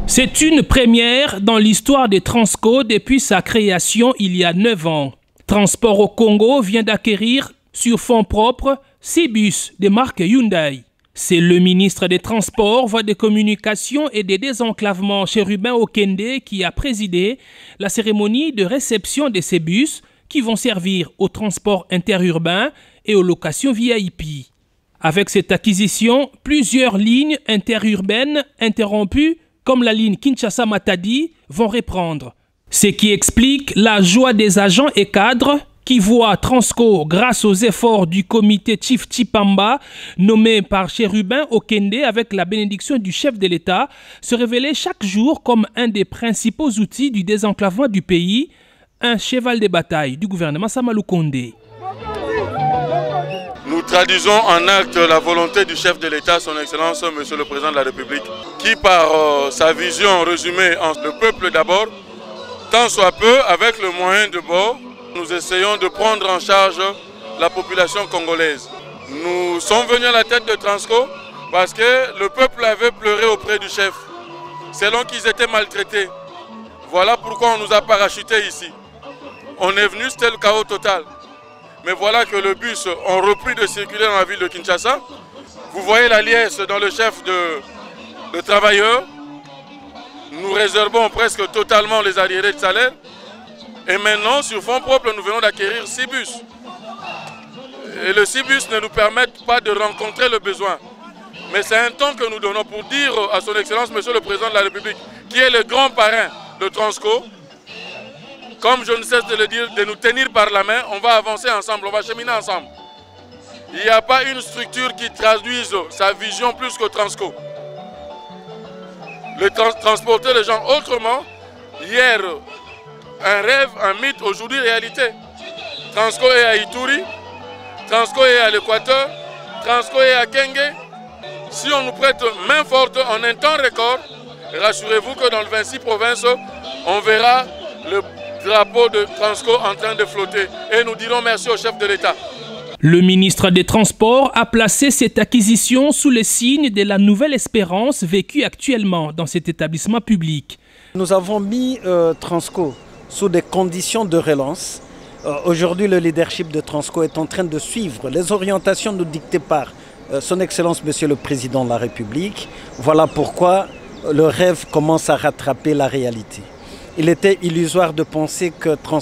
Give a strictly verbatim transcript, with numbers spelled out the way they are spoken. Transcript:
C'est une première dans l'histoire de Transco depuis sa création il y a neuf ans. Transport au Congo vient d'acquérir sur fonds propres six bus de marque Hyundai. C'est le ministre des Transports, Voies de Communication et des Désenclavements Chérubin Okende qui a présidé la cérémonie de réception de ces bus qui vont servir au transport interurbain et aux locations V I P. Avec cette acquisition, plusieurs lignes interurbaines interrompues comme la ligne Kinshasa-Matadi, vont reprendre. Ce qui explique la joie des agents et cadres qui voient Transco, grâce aux efforts du comité Chief Chipamba, nommé par Chérubin Okende avec la bénédiction du chef de l'État, se révéler chaque jour comme un des principaux outils du désenclavement du pays, un cheval de bataille du gouvernement Sama Lukonde. Nous traduisons en acte la volonté du chef de l'État, son Excellence, Monsieur le Président de la République, qui par euh, sa vision résumée en le peuple d'abord, tant soit peu, avec le moyen de bord, nous essayons de prendre en charge la population congolaise. Nous sommes venus à la tête de Transco parce que le peuple avait pleuré auprès du chef, selon qu'ils étaient maltraités. Voilà pourquoi on nous a parachutés ici. On est venu, c'était le chaos total. Mais voilà que le bus ont repris de circuler dans la ville de Kinshasa. Vous voyez la liesse dans le chef de, de travailleurs. Nous réservons presque totalement les arriérés de salaire. Et maintenant, sur fonds propres, nous venons d'acquérir six bus. Et les six bus ne nous permettent pas de rencontrer le besoin. Mais c'est un temps que nous donnons pour dire à son Excellence, Monsieur le Président de la République, qui est le grand parrain de Transco, comme je ne cesse de le dire, de nous tenir par la main, on va avancer ensemble, on va cheminer ensemble. Il n'y a pas une structure qui traduise sa vision plus que Transco. Le trans transporter les gens autrement, hier, un rêve, un mythe, aujourd'hui réalité. Transco est à Ituri, Transco est à l'Équateur, Transco est à Kenge. Si on nous prête main forte en un temps record, rassurez-vous que dans les vingt-six provinces, on verra le drapeau de Transco en train de flotter. Et nous dirons merci au chef de l'État. Le ministre des Transports a placé cette acquisition sous le signe de la nouvelle espérance vécue actuellement dans cet établissement public. Nous avons mis euh, Transco sous des conditions de relance. Euh, Aujourd'hui, le leadership de Transco est en train de suivre les orientations nous dictées par euh, son Excellence Monsieur le Président de la République. Voilà pourquoi le rêve commence à rattraper la réalité. Il était illusoire de penser que Transco